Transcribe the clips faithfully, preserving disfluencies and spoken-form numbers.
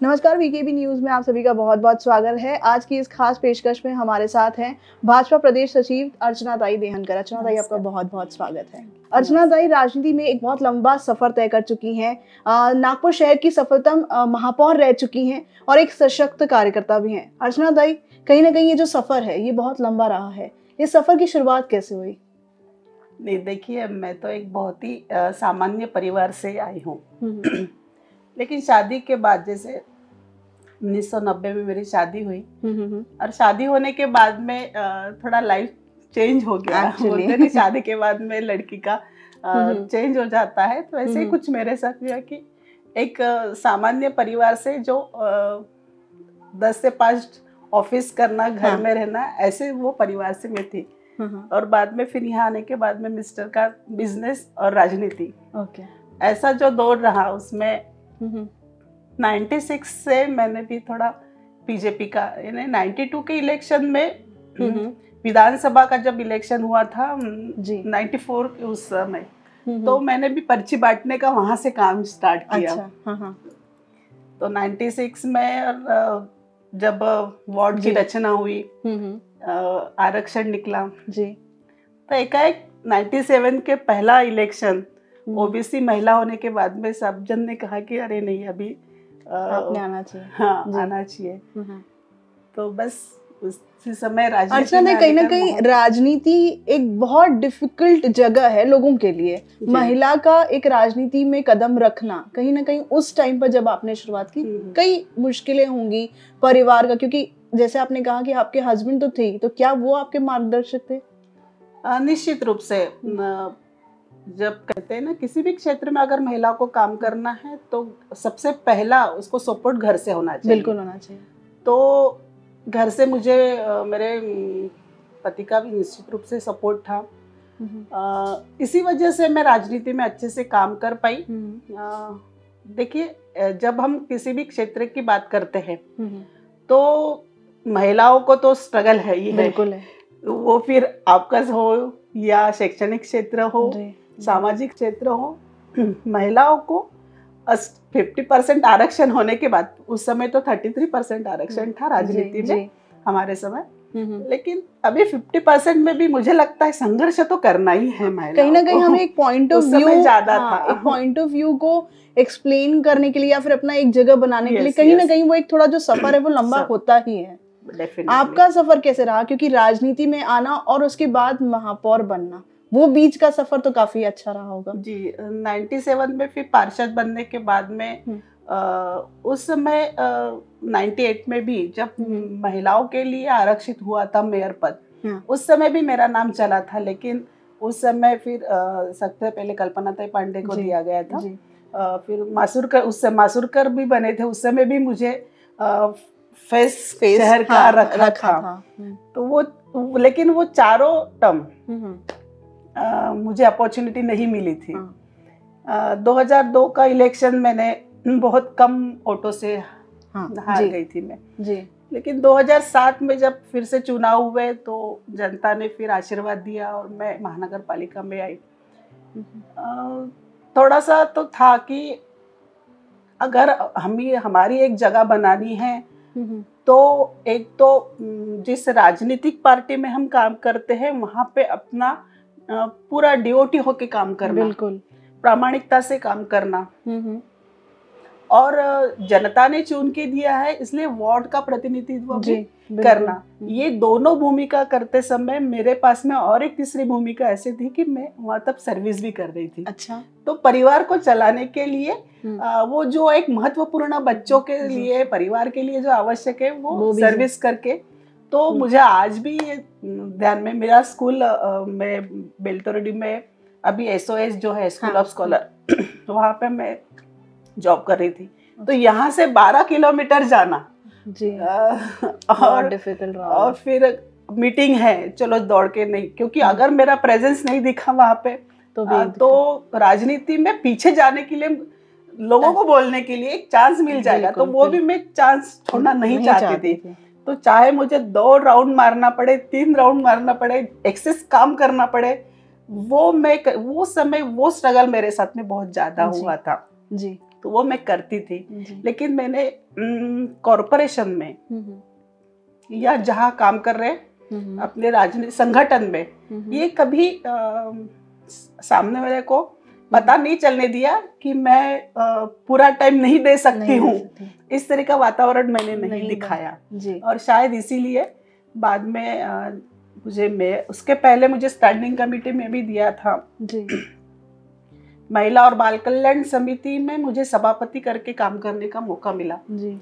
नमस्कार, VKB news में आप सभी का बहुत बहुत स्वागत है। आज की इस खास पेशकश में हमारे साथ हैं भाजपा प्रदेश सचिव अर्चना ताई देहनकर। अर्चना ताई, आपका बहुत बहुत स्वागत है। अर्चना ताई राजनीति में एक बहुत लंबा सफर तय कर चुकी हैं। नागपुर शहर की सफलतम महापौर रह चुकी हैं और एक सशक्त कार्यकर्ता भी हैं। अर्चना ताई, कहीं ना कहीं ये जो सफर है ये बहुत लंबा रहा है। इस सफर की शुरुआत कैसे हुई? नहीं, देखिए, मैं तो एक बहुत ही आ, सामान्य परिवार से आई हूँ। लेकिन शादी के बाद, जैसे उन्नीस सौ नब्बे में मेरी शादी हुई और शादी होने के बाद में थोड़ा लाइफ चेंज हो गया। बोलते नहीं, शादी के बाद में लड़की का चेंज हो जाता है, तो ऐसे ही कुछ मेरे साथ हुआ कि एक सामान्य परिवार से जो दस से पाँच ऑफिस करना, घर में रहना, ऐसे वो परिवार से मैं थी। और बाद में फिर यहाँ आने के बाद में मिस्टर का बिजनेस और राजनीति, ओके, ऐसा जो दौर रहा उसमें छियानवे से मैंने भी थोड़ा बीजेपी का, यानी बानवे के इलेक्शन में, विधानसभा का जब इलेक्शन हुआ था चौरानवे के उस समय, तो मैंने भी पर्ची बांटने का वहां से काम स्टार्ट किया। अच्छा, हाँ हाँ। तो छियानवे में और जब वार्ड की रचना हुई, आरक्षण निकला जी, तो एकाएक सत्तानवे के पहला इलेक्शन ओबीसी महिला होने के बाद में सब जन ने कहा कि अरे नहीं, अभी आपने आना चाहिए। हाँ, आना चाहिए। तो बस उसी समय राजनीति में कहीं ना कहीं राजनीति एक बहुत डिफिकल्ट जगह है लोगों के लिए। महिला का एक राजनीति में कदम रखना, कहीं ना कहीं उस टाइम पर जब आपने शुरुआत की, कई मुश्किलें होंगी परिवार का, क्योंकि जैसे आपने कहा कि आपके हस्बैंड तो थे, तो क्या वो आपके मार्गदर्शक थे? निश्चित रूप से। जब कहते हैं ना, किसी भी क्षेत्र में अगर महिला को काम करना है तो सबसे पहला उसको सपोर्ट घर से होना चाहिए। बिल्कुल होना चाहिए। तो घर से मुझे मेरे पति का भी निश्चित रूप से सपोर्ट था। आ, इसी वजह से मैं राजनीति में अच्छे से काम कर पाई। देखिए, जब हम किसी भी क्षेत्र की बात करते हैं तो महिलाओं को तो स्ट्रगल है ही है। बिल्कुल है। वो फिर आपका हो या शैक्षणिक क्षेत्र हो, सामाजिक क्षेत्र हो, महिलाओं को पचास परसेंट आरक्षण होने के बाद, उस समय तो तैंतीस परसेंट आरक्षण था राजनीति में हमारे समय, लेकिन अभी पचास परसेंट में भी मुझे लगता है संघर्ष तो करना ही है महिलाओं को। कहीं ना कहीं हमें एक पॉइंट ऑफ व्यू ज्यादा था, एक पॉइंट ऑफ व्यू को एक्सप्लेन करने के लिए या फिर अपना एक जगह बनाने के लिए कहीं ना कहीं वो एक थोड़ा जो सफर है वो लंबा होता ही है। आपका सफर कैसे रहा? क्योंकि राजनीति में आना और उसके बाद महापौर बनना, वो बीच का सफर तो काफी अच्छा रहा होगा। जी, सत्तानवे में फिर पार्षद बनने के बाद में आ, उस समय अट्ठानवे में भी जब महिलाओं के लिए आरक्षित हुआ था मेयर पद, उस समय भी मेरा नाम चला था, लेकिन उस समय फिर सबसे पहले कल्पना ताई पांडे को दिया गया था। आ, फिर मासूरकर, उससे मासूरकर भी बने थे, उस समय भी मुझे आ, फेस, फेस शहर का हाँ, रखा, रखा था, था। तो वो, लेकिन वो चारों टर्म मुझे अपॉर्चुनिटी नहीं मिली थी। आ, दो हज़ार दो का इलेक्शन मैंने बहुत कम वोटों से हाँ, हार गई थी मैं जी। लेकिन दो हज़ार सात में जब फिर से चुनाव हुए तो जनता ने फिर आशीर्वाद दिया और मैं महानगर पालिका में आई। आ, थोड़ा सा तो था कि अगर हमें हमारी एक जगह बनानी है तो एक तो जिस राजनीतिक पार्टी में हम काम करते हैं वहाँ पे अपना पूरा ड्यूटी होके काम करना, बिल्कुल प्रामाणिकता से काम करना, और जनता ने चुन के दिया है इसलिए वार्ड का प्रतिनिधित्व भी करना। ये दोनों भूमिका करते समय मेरे पास में और एक तीसरी भूमिका ऐसी थी कि मैं वहाँ तब सर्विस भी कर रही थी। अच्छा। तो परिवार को चलाने के लिए आ, वो जो एक महत्वपूर्ण बच्चों के लिए, परिवार के लिए जो आवश्यक है वो, वो सर्विस करके, तो मुझे आज भी ध्यान में, मेरा स्कूल में बेलतोरडी में अभी एसओएस जो है स्कूल ऑफ स्कॉलर, वहाँ पे मैं जॉब कर रही थी। तो यहाँ से बारह किलोमीटर जाना जी, और डिफिकल्ट रहा। और फिर मीटिंग है, चलो दौड़ के नहीं, क्योंकि अगर मेरा प्रेजेंस नहीं दिखा वहाँ पे तो, आ, तो राजनीति में पीछे जाने के लिए, लोगों को बोलने के लिए एक चांस मिल जाएगा, तो वो भी मैं चांस छोड़ना नहीं, नहीं चाहती थी। तो चाहे मुझे दो राउंड मारना पड़े, तीन राउंड मारना पड़े, एक्सेस काम करना पड़े, वो मैं वो समय वो स्ट्रगल मेरे साथ में बहुत ज्यादा हुआ था जी। तो वो मैं करती थी। लेकिन मैंने कॉरपोरेशन में या जहाँ काम कर रहे अपने राजनीतिक संगठन में ये कभी आ, सामने वाले को पता नहीं चलने दिया कि मैं आ, पूरा टाइम नहीं दे सकती हूँ। इस तरह का वातावरण मैंने नहीं, नहीं दिखाया जी। और शायद इसीलिए बाद में आ, मुझे मैं उसके पहले मुझे स्टैंडिंग कमेटी में भी दिया था जी। महिला और बाल कल्याण समिति में मुझे सभापति करके काम करने का मौका मिला जी।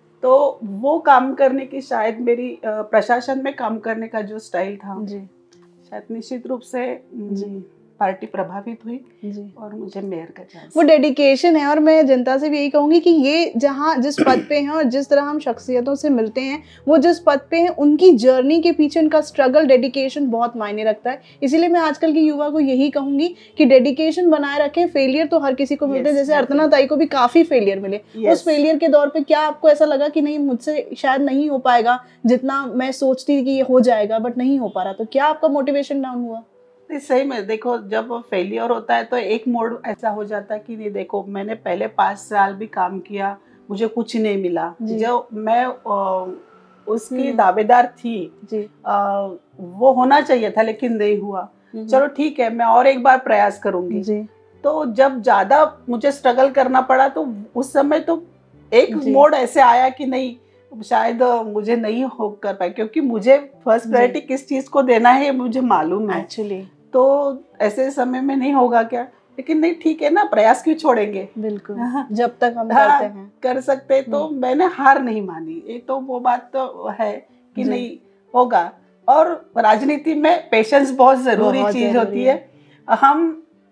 तो वो काम करने की शायद मेरी प्रशासन में काम करने का जो स्टाइल था जी, शायद निश्चित रूप से जी पार्टी प्रभावित हुई जी। और मुझे मेयर का चांस। वो डेडिकेशन है और मैं जनता से भी यही कहूंगी कि ये जहाँ जिस पद पे हैं और जिस तरह हम शख्सियतों से मिलते हैं वो जिस पद पे हैं उनकी जर्नी के पीछे उनका स्ट्रगल डेडिकेशन बहुत मायने रखता है। इसीलिए मैं आजकल की युवा को यही कहूंगी कि डेडिकेशन बनाए रखें। फेलियर तो हर किसी को मिलते हैं, जैसे अर्चना ताई को भी काफी फेलियर मिले। उस फेलियर के दौर पर क्या आपको ऐसा लगा कि नहीं मुझसे शायद नहीं हो पाएगा जितना मैं सोचती थी कि ये हो जाएगा, बट नहीं हो पा रहा, तो क्या आपका मोटिवेशन डाउन हुआ? सही में देखो, जब फेलियर होता है तो एक मोड ऐसा हो जाता है कि नहीं देखो मैंने पहले पाँच साल भी काम किया, मुझे कुछ नहीं मिला। जो मैं आ, उसकी दावेदार थी जी। आ, वो होना चाहिए था लेकिन नहीं हुआ। चलो ठीक है, मैं और एक बार प्रयास करूंगी जी। तो जब ज्यादा मुझे स्ट्रगल करना पड़ा तो उस समय तो एक मोड ऐसे आया कि नहीं शायद मुझे नहीं हो कर पाए, क्योंकि मुझे फर्स्ट प्रायोरिटी किस चीज को देना है मुझे मालूम है एक्चुअली। तो ऐसे समय में नहीं होगा क्या, लेकिन नहीं ठीक है ना, प्रयास क्यों छोड़ेंगे। बिल्कुल जब तक हम हाँ, करते हैं कर सकते। तो मैंने हार नहीं मानी। ये तो वो बात तो है कि नहीं होगा। और राजनीति में पेशेंस बहुत जरूरी बहुत चीज होती है। हम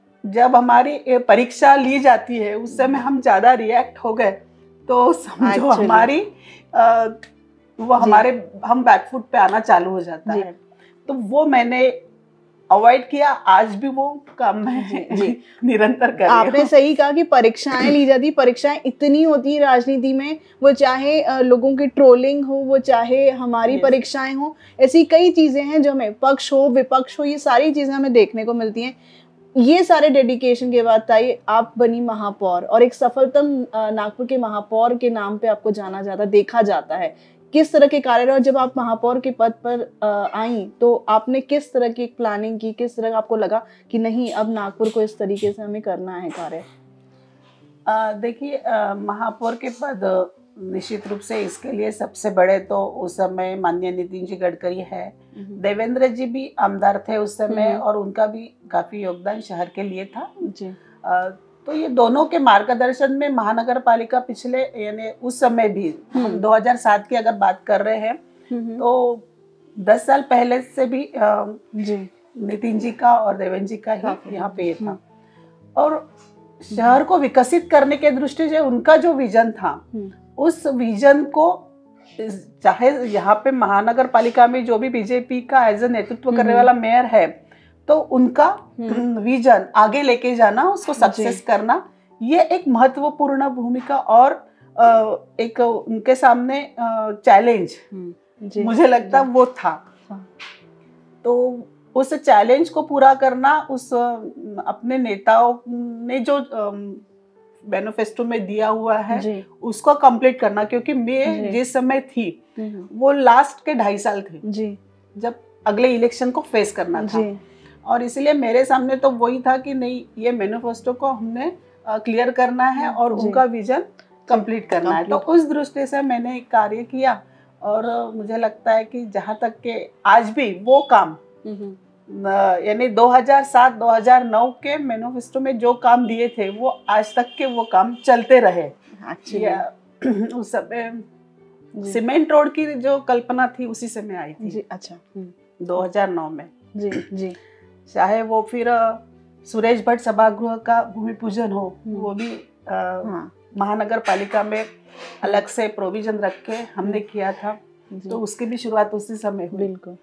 जब हमारी परीक्षा ली जाती है उस समय हम ज्यादा रिएक्ट हो गए तो समझो हमारी आ, वो हमारे हम बैकफुट पे आना चालू हो जाता है। तो वो मैंने अवॉइड किया। आज भी वो काम मैं जी, जी। निरंतर कर रही हूं। आपने सही कहा कि परीक्षाएं ली जाती, परीक्षाएं इतनी होती है राजनीति में, वो चाहे लोगों की ट्रोलिंग हो, वो चाहे हमारी परीक्षाएं हो, ऐसी कई चीजें हैं जो हमें पक्ष हो विपक्ष हो ये सारी चीजें हमें देखने को मिलती हैं। ये सारे डेडिकेशन के बाद ताई आप बनी महापौर और एक सफलतम नागपुर के महापौर के नाम पे आपको जाना जाता देखा जाता है। किस तरह के कार्य, और जब आप महापौर के पद पर आई तो आपने किस तरह की प्लानिंग की, किस तरह आपको लगा कि नहीं अब नागपुर को इस तरीके से हमें करना है कार्य? देखिए महापौर के पद निश्चित रूप से इसके लिए सबसे बड़े तो उस समय माननीय नितिन जी गडकरी है, देवेंद्र जी भी आमदार थे उस समय और उनका भी काफी योगदान शहर के लिए था जी। आ, तो ये दोनों के मार्गदर्शन में महानगर पालिका पिछले यानी उस समय भी हम दो हज़ार सात की अगर बात कर रहे हैं तो दस साल पहले से भी आ, जी नितिन जी का और देवेंद्र जी का ही यहाँ पे था। और शहर को विकसित करने के दृष्टि से उनका जो विजन था उस विजन को चाहे यहाँ पे महानगर पालिका में जो भी बीजेपी का एज ए नेतृत्व करने वाला मेयर है तो उनका विजन आगे लेके जाना, उसको सक्सेस करना, ये एक महत्वपूर्ण भूमिका और एक उनके सामने चैलेंज मुझे लगता वो था। तो उस चैलेंज को पूरा करना उस अपने नेताओं ने जो मैनिफेस्टो में दिया हुआ है उसको कंप्लीट करना, क्योंकि मैं जिस समय थी वो लास्ट के ढाई साल थे जी जब अगले इलेक्शन को फेस करना था। और इसलिए मेरे सामने तो वही था कि नहीं ये मैनिफेस्टो को हमने क्लियर करना है और उनका विजन कंप्लीट करना है। तो उस दृष्टि से मैंने एक कार्य किया और मुझे लगता है कि जहाँ तक के आज भी वो काम यानी दो हज़ार सात दो हज़ार नौ के मैनिफेस्टो में जो काम दिए थे वो आज तक के वो काम चलते रहे। उस समय सीमेंट रोड की जो कल्पना थी उसी से मैं आई थी जी। अच्छा दो हज़ार नौ में जी जी। चाहे वो फिर सुरेश भट्ट सभागृह का भूमि पूजन हो, वो भी आ, हाँ। महानगर पालिका में अलग से प्रोविजन रख के हमने किया था, तो उसकी भी शुरुआत उसी समय हुई। बिल्कुल।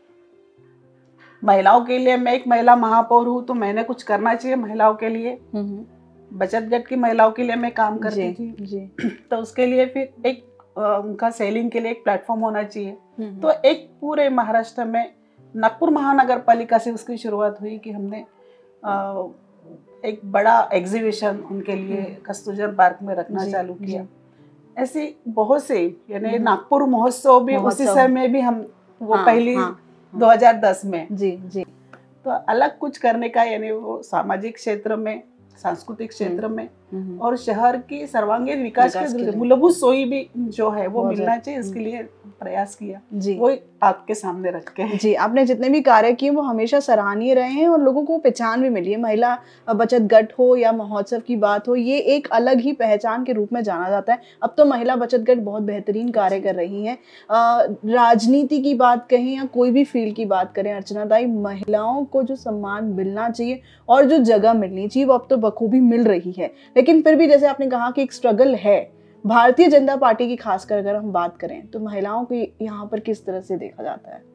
महिलाओं के लिए मैं एक महिला महापौर हूँ तो मैंने कुछ करना चाहिए महिलाओं के लिए। बचत गट की महिलाओं के लिए मैं काम करती थी जी। तो उसके लिए फिर एक आ, उनका सेलिंग के लिए एक प्लेटफॉर्म होना चाहिए। तो एक पूरे महाराष्ट्र में नागपुर महानगर पालिका से उसकी शुरुआत हुई कि हमने आ, एक बड़ा एग्जीबिशन उनके लिए कस्तूरजन पार्क में रखना चालू किया। ऐसी बहुत से, यानी नागपुर महोत्सव भी उसी समय भी हम वो हाँ, पहली हाँ, हाँ, दो हज़ार दस में जी जी तो अलग कुछ करने का, यानी वो सामाजिक क्षेत्र में, सांस्कृतिक क्षेत्र में और शहर की सर्वांगीण विकास के लिए मूलभूत सोई भी जो है वो मिलना चाहिए, इसके लिए प्रयास किया जी। वो आपके सामने रख के जी, आपने जितने भी कार्य किए वो हमेशा सराहनीय रहे हैं और लोगों को पहचान भी मिली है। महिला बचत गट हो या महोत्सव की बात हो, ये एक अलग ही पहचान के रूप में जाना जाता है। अब तो महिला बचत गट बहुत बेहतरीन कार्य कर रही हैं। राजनीति की बात कहें या कोई भी फील्ड की बात करें अर्चना दाई, महिलाओं को जो सम्मान मिलना चाहिए और जो जगह मिलनी चाहिए वो अब तो बखूबी मिल रही है। लेकिन फिर भी जैसे आपने कहा कि एक स्ट्रगल है। भारतीय जनता पार्टी की खासकर अगर हम बात करें तो महिलाओं को यहाँ पर किस तरह से देखा जाता है?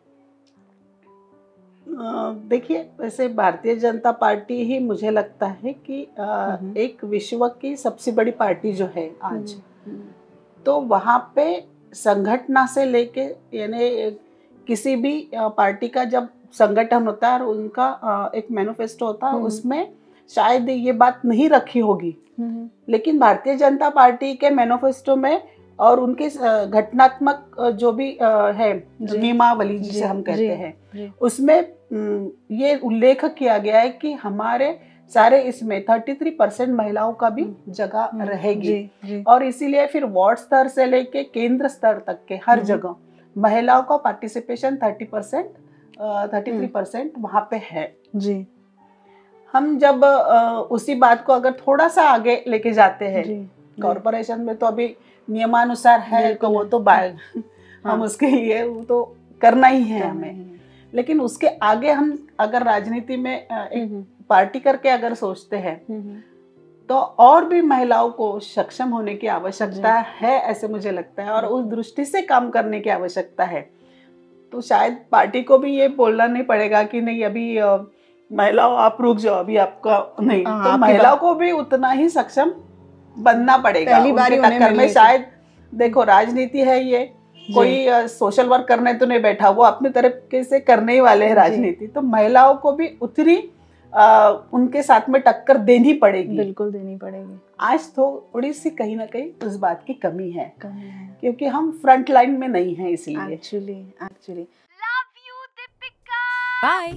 देखिए, वैसे भारतीय जनता पार्टी ही मुझे लगता है कि एक विश्व की सबसे बड़ी पार्टी जो है आज, तो वहाँ पे संगठन से लेके, यानी किसी भी पार्टी का जब संगठन होता है और उनका एक मैनिफेस्टो होता है, उसमें शायद ये बात नहीं रखी होगी, लेकिन भारतीय जनता पार्टी के मैनिफेस्टो में और उनके घटनात्मक जो भी है नियमावली जिसे हम कहते हैं, उसमें ये उल्लेख किया गया है कि हमारे सारे इसमें तैंतीस परसेंट महिलाओं का भी जगह रहेगी। और इसीलिए फिर वार्ड स्तर से लेके केंद्र स्तर तक के हर जगह महिलाओं का participation thirty percent thirty three percent वहाँ पे है जी। हम जब आ, उसी बात को अगर थोड़ा सा आगे लेके जाते हैं, कॉर्पोरेशन में तो अभी नियमानुसार है तो वो तो बाय हाँ। हम उसके लिए वो तो करना ही है हमें, लेकिन उसके आगे हम अगर राजनीति में एक पार्टी करके अगर सोचते हैं तो और भी महिलाओं को सक्षम होने की आवश्यकता है, ऐसे मुझे लगता है, और उस दृष्टि से काम करने की आवश्यकता है। तो शायद पार्टी को भी ये बोलना नहीं पड़ेगा कि नहीं अभी महिलाओं आप रुक जाओ, अभी आपका नहीं, तो महिलाओं को भी उतना ही सक्षम बनना पड़ेगा। पहली बार टक्कर में शायद देखो, राजनीति है ये, कोई सोशल वर्क करने तो नहीं बैठा, वो अपने तरीके से करने ही वाले हैं राजनीति, तो महिलाओं को भी उतनी आ, उनके साथ में टक्कर देनी पड़ेगी, बिल्कुल देनी पड़ेगी। आज तो थोड़ी सी कहीं ना कहीं उस बात की कमी है, कमी है। क्योंकि हम फ्रंट लाइन में नहीं हैं, इसलिए actually actually love you Deepika. Bye.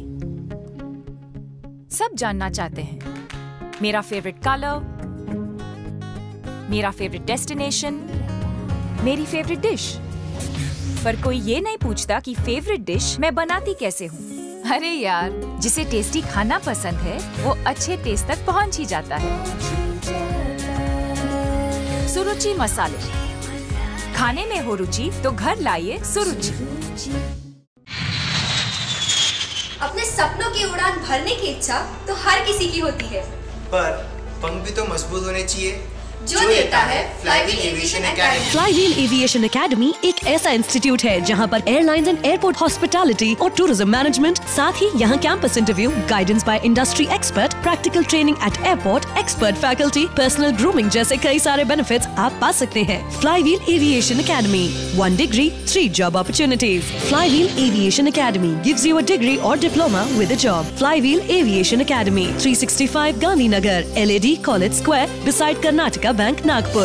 सब जानना चाहते हैं मेरा फेवरेट कलर, मेरा फेवरेट डेस्टिनेशन, मेरी फेवरेट डिश, पर कोई ये नहीं पूछता कि फेवरेट डिश मैं बनाती कैसे हूँ। अरे यार, जिसे टेस्टी खाना पसंद है वो अच्छे टेस्ट तक पहुँच ही जाता है। सुरुचि मसाले, खाने में हो रुचि तो घर लाइए सुरुचि। अपने सपनों की उड़ान भरने की इच्छा तो हर किसी की होती है, पर पंख भी तो मजबूत होने चाहिए, जो देता है flywheel aviation academy. Flywheel aviation academy एक ऐसा इंस्टीट्यूट है जहां पर एयरलाइंस एंड एयरपोर्ट हॉस्पिटैलिटी और टूरिज्म मैनेजमेंट, साथ ही यहां campus interview, guidance by industry expert, practical training at airport, expert faculty, personal grooming जैसे कई सारे बेनिफिट्स आप पा सकते हैं। Flywheel aviation academy, one degree three job opportunities. Flywheel aviation academy gives you a degree और diploma with a job. Flywheel aviation academy, three sixty five Gandhinagar, L A D college square, beside Karnataka bank, Nagpur.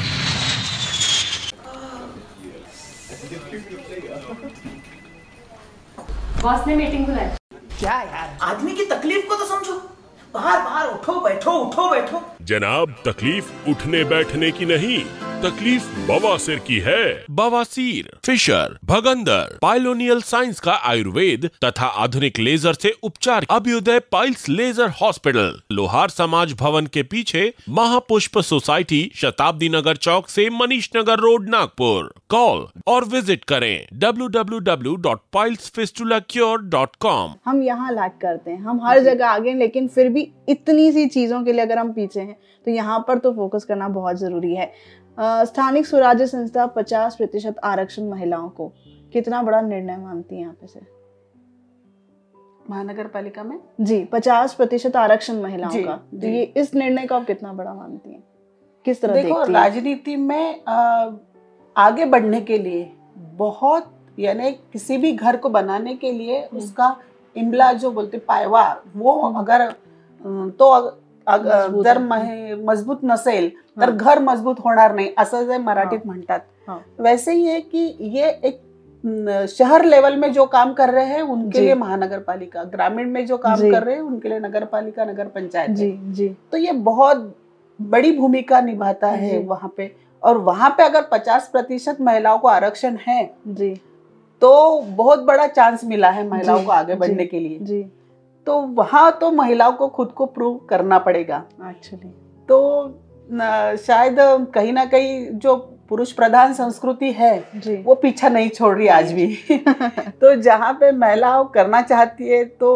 Boss ने meeting बुलाई। क्या यार, आदमी की तकलीफ को तो समझो। बाहर बाहर उठो बैठो उठो बैठो। जनाब, तकलीफ उठने बैठने की नहीं, तकलीफ बवासीर की है। बवासीर, फिशर, भगंदर, पाइलोनियल साइंस का आयुर्वेद तथा आधुनिक लेजर से उपचार। अभ्युदय पाइल्स लेजर हॉस्पिटल, लोहार समाज भवन के पीछे, महापुष्प सोसाइटी, शताब्दी नगर चौक से मनीष नगर रोड, नागपुर। कॉल और विजिट करें W W W dot piles fistula cure dot com. हम यहाँ लैक करते हैं, हम हर जगह आगे, लेकिन फिर भी इतनी सी चीजों के लिए अगर हम पीछे हैं तो यहाँ पर तो फोकस करना बहुत जरूरी है। स्थानिक स्वराज्य संस्था पचास प्रतिशत आरक्षण महिलाओं को, कितना बड़ा निर्णय मानती हैं आप इसे? महानगर पालिका में जी पचास प्रतिशत आरक्षण महिलाओं का, तो ये इस निर्णय को आप कितना बड़ा मानती हैं, किस तरह देखती हैं? देखो, राजनीति में आ, आगे बढ़ने के लिए बहुत, यानी किसी भी घर को बनाने के लिए उसका इमला जो बोलते पायवा, वो अगर तो जर मजबूत नसेल तर घर मजबूत होणार नाही असं जे मराठीत म्हणतात, वैसे ही है कि ये एक शहर लेवल में जो काम कर रहे हैं उनके लिए महानगर पालिका, ग्रामीण में जो काम कर रहे हैं उनके लिए नगर पालिका, नगर पंचायत जी, जी। तो ये बहुत बड़ी भूमिका निभाता है वहाँ पे। और वहाँ पे अगर पचास प्रतिशत महिलाओं को आरक्षण है जी, तो बहुत बड़ा चांस मिला है महिलाओं को आगे बढ़ने के लिए जी। तो वहाँ तो महिलाओं को खुद को प्रूव करना पड़ेगा एक्चुअली। तो शायद कहीं ना कहीं जो पुरुष प्रधान संस्कृति है वो पीछा नहीं छोड़ रही आज भी। तो जहाँ पे महिलाओं करना चाहती है तो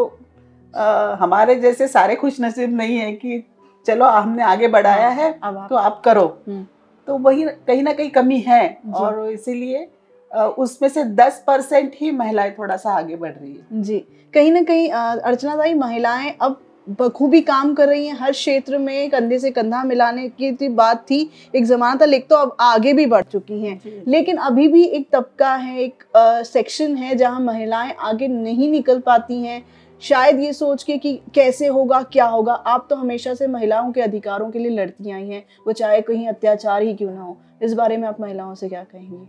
आ, हमारे जैसे सारे खुश नसीब नहीं है कि चलो हमने आगे बढ़ाया है तो आप करो, तो वही कहीं ना कहीं कमी है। और इसीलिए उसमें से दस परसेंट ही महिलाएं थोड़ा सा आगे बढ़ रही है जी। कहीं ना कहीं अर्चना दाई महिलाएं अब बखूबी काम कर रही हैं हर क्षेत्र में, कंधे से कंधा मिलाने की बात थी एक जमाना था, लेकिन तो अब आगे भी बढ़ चुकी हैं। लेकिन अभी भी एक तबका है, एक आ, सेक्शन है जहां महिलाएं आगे नहीं निकल पाती हैं, शायद ये सोच के कि कैसे होगा क्या होगा। आप तो हमेशा से महिलाओं के अधिकारों के लिए लड़ती आई हैं, वो चाहे कहीं अत्याचार ही क्यों ना हो। इस बारे में आप महिलाओं से क्या कहेंगी?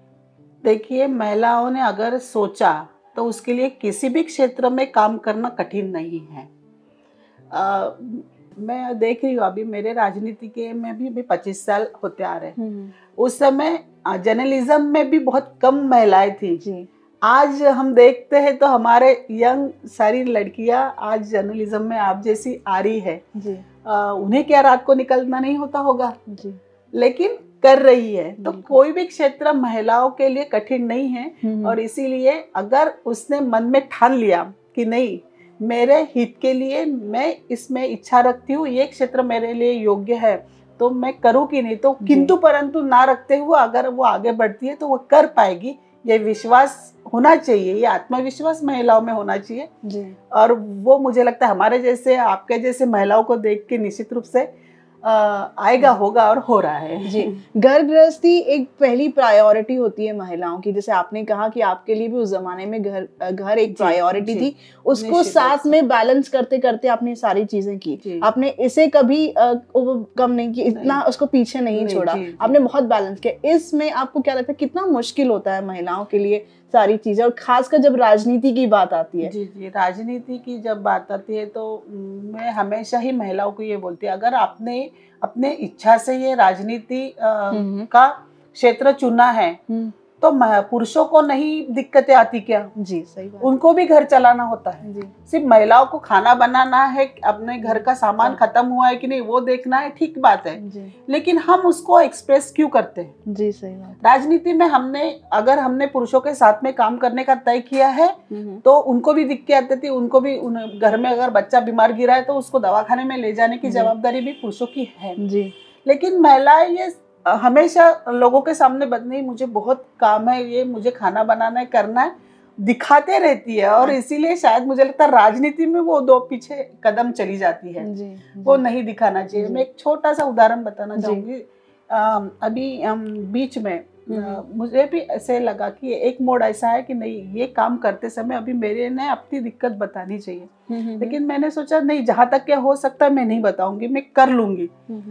देखिए, महिलाओं ने अगर सोचा तो उसके लिए किसी भी क्षेत्र में काम करना कठिन नहीं है। आ, मैं देख रही हूँ अभी मेरे राजनीति के में भी अभी पच्चीस साल होते आ रहे हैं, उस समय जर्नलिज्म में भी बहुत कम महिलाएं थी जी। आज हम देखते हैं तो हमारे यंग सारी लड़कियां आज जर्नलिज्म में आप जैसी आ रही है जी। आ, उन्हें क्या रात को निकलना नहीं होता होगा जी, लेकिन कर रही है। तो कोई भी क्षेत्र महिलाओं के लिए कठिन नहीं है। और इसीलिए अगर उसने मन में ठान लिया कि नहीं, मेरे हित के लिए मैं इसमें इच्छा रखती हूँ, ये क्षेत्र मेरे लिए योग्य है, तो मैं करूँ कि नहीं, तो किंतु परंतु ना रखते हुए अगर वो आगे बढ़ती है तो वो कर पाएगी। ये विश्वास होना चाहिए, ये आत्मविश्वास महिलाओं में होना चाहिए जी। और वो मुझे लगता है हमारे जैसे आपके जैसे महिलाओं को देख के निश्चित रूप से आ, आएगा, होगा और हो रहा है जी। घर गृहस्थी एक पहली प्रायोरिटी होती है महिलाओं की, जैसे आपने कहा कि आपके लिए भी उस जमाने में घर घर एक प्रायोरिटी थी, उसको साथ में बैलेंस करते करते आपने सारी चीजें की। आपने इसे कभी आ, कम नहीं की, इतना नहीं, उसको पीछे नहीं, नहीं छोड़ा, आपने बहुत बैलेंस किया। इसमें आपको क्या लगता है कितना मुश्किल होता है महिलाओं के लिए सारी चीजें, और खासकर जब राजनीति की बात आती है? जी जी, राजनीति की जब बात आती है तो मैं हमेशा ही महिलाओं को ये बोलती है, अगर आपने अपने इच्छा से ये राजनीति का क्षेत्र चुना है तो पुरुषों को नहीं दिक्कतें आती क्या? जी सही बात। उनको भी घर चलाना होता है जी। सिर्फ महिलाओं को खाना बनाना है, अपने घर का सामान खत्म हुआ है कि नहीं वो देखना है, ठीक बात है जी। लेकिन हम उसको एक्सप्रेस क्यों करते हैं? जी सही बात। राजनीति में हमने अगर हमने पुरुषों के साथ में काम करने का तय किया है तो उनको भी दिक्कतें आती थी, उनको भी घर में अगर बच्चा बीमार गिरा है तो उसको दवाखाने में ले जाने की जवाबदारी भी पुरुषों की है जी। लेकिन महिलाएं ये हमेशा लोगों के सामने बदनी, मुझे बहुत काम है, ये मुझे खाना बनाना है, करना है, दिखाते रहती है। और इसीलिए शायद मुझे लगता है राजनीति में वो दो पीछे कदम चली जाती है जी, वो जी, नहीं दिखाना चाहिए। मैं एक छोटा सा उदाहरण बताना चाहूंगी। अभी हम बीच में आ, मुझे भी ऐसे लगा कि एक मोड़ ऐसा है कि नहीं, ये काम करते समय अभी मेरे ने अपनी दिक्कत बतानी चाहिए, लेकिन मैंने सोचा नहीं, जहाँ तक क्या हो सकता है मैं नहीं बताऊंगी, मैं कर लूंगी।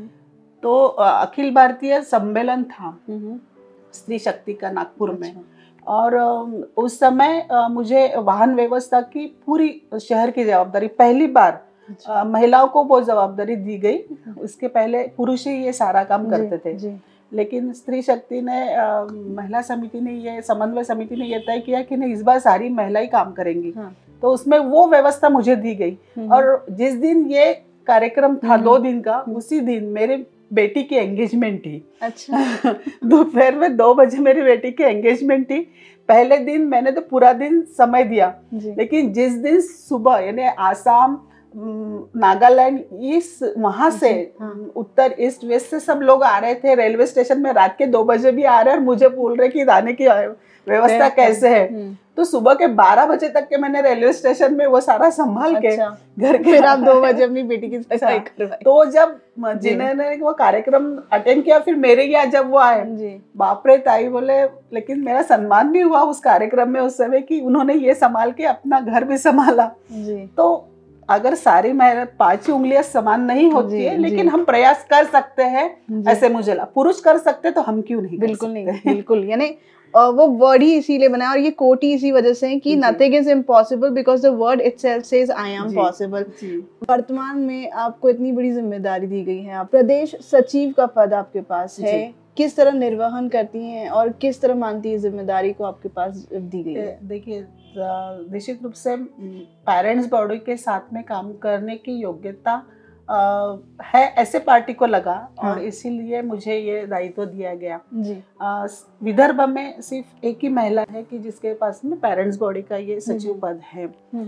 तो अखिल भारतीय सम्मेलन था स्त्री शक्ति का नागपुर में, और उस समय मुझे वाहन व्यवस्था की पूरी शहर की जवाबदारी, पहली बार महिलाओं को वो जवाबदारी दी गई। उसके पहले पुरुष ही ये सारा काम करते थे जी, जी। लेकिन स्त्री शक्ति ने महिला समिति ने ये समन्वय समिति ने ये तय किया कि नहीं, इस बार सारी महिलाएं काम करेंगी। हाँ। तो उसमें वो व्यवस्था मुझे दी गई। और जिस दिन ये कार्यक्रम था दो दिन का, उसी दिन मेरे बेटी की एंगेजमेंट थी। अच्छा। दोपहर में दो बजे मेरी बेटी की एंगेजमेंट थी। पहले दिन मैंने तो पूरा दिन समय दिया, लेकिन जिस दिन सुबह यानी आसाम, नागालैंड, इस वहां से उत्तर ईस्ट वेस्ट से सब लोग आ रहे थे, रेलवे स्टेशन में रात के दो बजे भी आ रहे हैं और मुझे बोल रहे कि आने की व्यवस्था कैसे है। तो सुबह के बारह बजे तक के मैंने रेलवे स्टेशन में वो सारा संभाल के अच्छा। घर के फिर आप दो बजे अपनी बेटी की सगाई करवाई। तो जब जिन्होंने वो कार्यक्रम अटेंड किया, फिर मेरे यहाँ जब वो आए, बाप रे ताई बोले, लेकिन मेरा सम्मान भी हुआ उस कार्यक्रम में उस समय कि उन्होंने ये संभाल के अपना घर भी संभाला। तो अगर सारी महिला पांच उंगलियां समान नहीं होती है, लेकिन हम प्रयास कर सकते हैं, ऐसे मुझे लगा। पुरुष कर सकते तो हम क्यों नहीं? बिल्कुल नहीं, बिल्कुल। यानी वो वर्ड ही इसीलिए बना है और ये कोट ही इसी वजह से है कि nothing is impossible because the word itself says I am possible. वर्तमान में आपको इतनी बड़ी जिम्मेदारी दी गई है, आप प्रदेश सचिव का पद आपके पास है, किस तरह निर्वहन करती हैं और किस तरह मानती है जिम्मेदारी को आपके पास दी गई है? देखिए, निश्चित रूप से पेरेंट्स बॉडी के साथ में काम करने की योग्यता आ, है ऐसे पार्टी को लगा। हाँ। और इसीलिए मुझे ये दायित्व दिया गया जी। आ, विदर्भ में सिर्फ एक ही महिला है कि जिसके पास में पेरेंट्स बॉडी का ये सचिव पद है।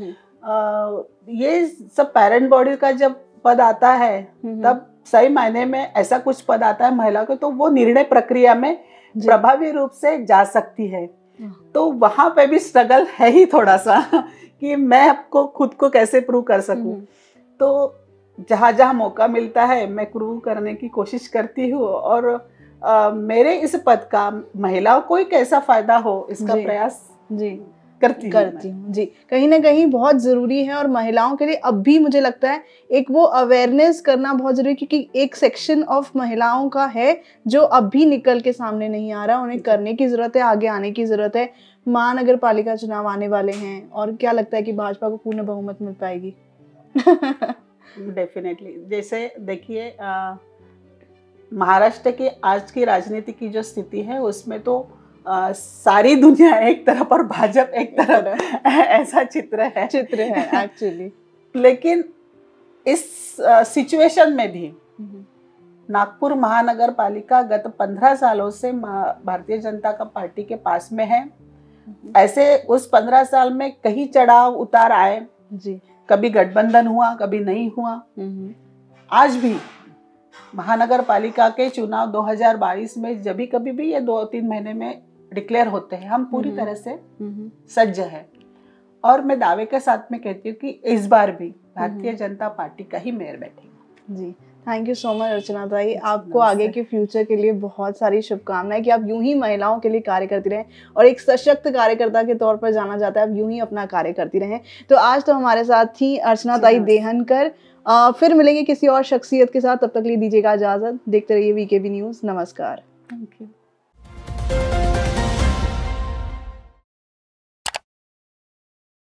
आ, ये सब पेरेंट बॉडी का जब पद आता है तब सही मायने में ऐसा कुछ पद आता है महिला को, तो वो निर्णय प्रक्रिया में प्रभावी रूप से जा सकती है। तो वहां पे भी स्ट्रगल है ही थोड़ा सा कि मैं आपको खुद को कैसे प्रूव कर सकूं। तो जहां जहां मौका मिलता है मैं प्रूव करने की कोशिश करती हूँ और आ, मेरे इस पद का महिलाओं को ही कैसा फायदा हो इसका प्रयास जी करती करती हूँ जी। कहीं ना कहीं बहुत ज़रूरी है और महिलाओं के लिए अब भी मुझे लगता है एक वो अवेयरनेस करना बहुत ज़रूरी, क्योंकि एक सेक्शन ऑफ महिलाओं का है जो अब भी निकल के सामने नहीं आ रहा, उन्हें करने की ज़रूरत है, आगे आने की ज़रूरत है। महानगर पालिका चुनाव आने वाले हैं और क्या लगता है कि भाजपा को पूर्ण बहुमत मिल पाएगी? डेफिनेटली। जैसे देखिए, महाराष्ट्र की आज की राजनीति की जो स्थिति है उसमें तो आ, सारी दुनिया एक तरफ और भाजपा एक तरफ ऐसा चित्र है चित्र है एक्चुअली। लेकिन इस सिचुएशन में भी नागपुर महानगर पालिका गत पंद्रह सालों से भारतीय जनता का पार्टी के पास में है। ऐसे उस पंद्रह साल में कई चढ़ाव उतार आए जी, कभी गठबंधन हुआ, कभी नहीं हुआ। आज भी महानगर पालिका के चुनाव दो हज़ार बाईस में जब भी कभी भी ये दो तीन महीने में डिक्लेयर होते हैं, हम पूरी तरह से सज्ज है। और मैं दावे के साथ में कहती हूँ कि इस बार भी भारतीय जनता पार्टी का ही मेयर बैठेगा जी। Thank you so much Archana Tai, आपको आगे के फ्यूचर के लिए बहुत सारी शुभकामनाएं कि आप यूं ही महिलाओं के लिए कार्य करती रहें और एक सशक्त कार्यकर्ता के तौर पर जाना जाता है, आप यूं ही अपना कार्य करती रहें। तो आज तो हमारे साथ थी अर्चना ताई देहनकर। आ, फिर मिलेंगे किसी और शख्सियत के साथ, तब तक लिए दीजिएगा इजाजत। देखते रहिए वीकेबी न्यूज़। नमस्कार। Thank you.